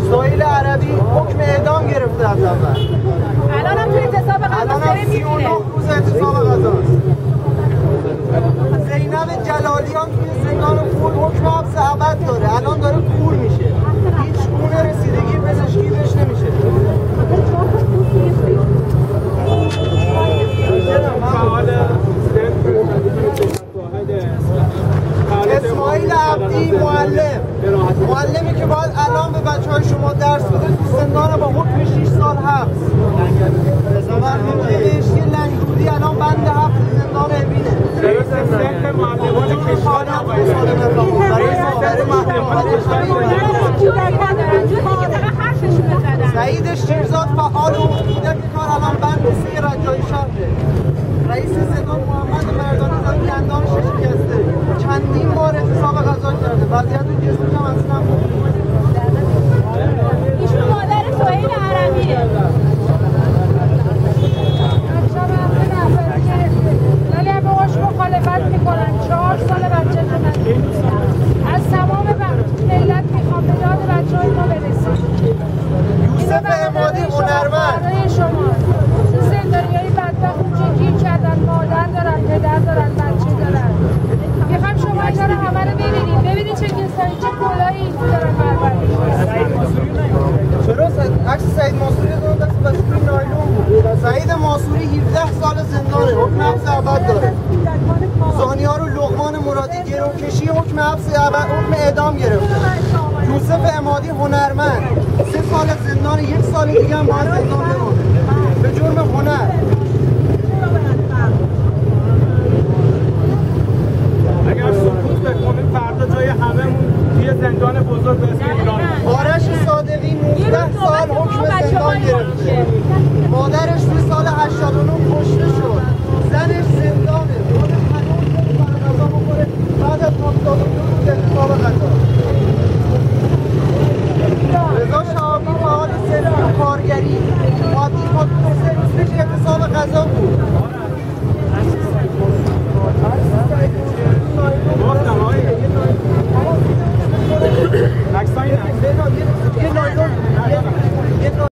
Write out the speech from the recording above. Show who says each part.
Speaker 1: سهیل عربی حکم اعدام گرفته از اول.
Speaker 2: الان هم توی اعتصاب غذا داره می‌گیره.
Speaker 1: 39 روز اعتصاب غذاست. زینب جلالیان توی زندان کور حکم حبس ابد داره. الان داره کور میشه. هیچ گونه رسیدگی پزشکی بهش نمیشه. اسماعیل عبدی معلمی که باید الان به بچه‌های شما درس بده تو زندان با حکم 6 سال حبس. بهشتی لنگرودی الان بند 7 زندان اوینه.
Speaker 3: رئیس صف معلمان کشور
Speaker 1: سعید شیرزاد فعال کودک کار الان بند 3 رجایی شهره. رئیس زندان محمد مردانی زاد دندانش شکسته. چندین بار اعتصاب غذا کرده. وضعیت جسمش هم اصلا خوبه.
Speaker 2: ایشون مادر سهیل عربیه. ولی هم باهاش مخالفت میکنن. 4 سال بچه ندن. از تمام ملت میخوام به یاد بچه‌های ما برسید.
Speaker 1: یوسف عمادی هنرمند
Speaker 2: شما زندانیای بدبخت اونجا گیر کردن، مادر دارن، پدر دارن، بچه دارن. میخوام شما اینا رو همه رو ببینید چه کسایی چه کلاهی این دارن بربری.
Speaker 1: چرا عکس سعید ماسوری دارن دست بسیاری نایلون بود. سعید ماسوری 17 سال زندانه، حکم حبس ابد داره. زانیار و لقمان مرادی گروکشی حکم حبس ابد، حکم اعدام گرفته. یوسف عمادی هنرمند 3 سال زندان، 1 سال دیگه هم باید زندان بمونه به جرم هنر.
Speaker 3: اگر سکوت بکنیم فردا جای هممون توی زندان بزرگ به اسم ایران.
Speaker 1: آرش صادقی 19 سال حکم زندان گرفته. مادرش توی سال 89 کشته شد. زنش زندانه. خودش هنوز غذا بخوره بعد از 72 روز اعتصاب غذا. رضا شهابی فعال سلف کارگری عادی خود 3 روز پیش اعتصاب غذا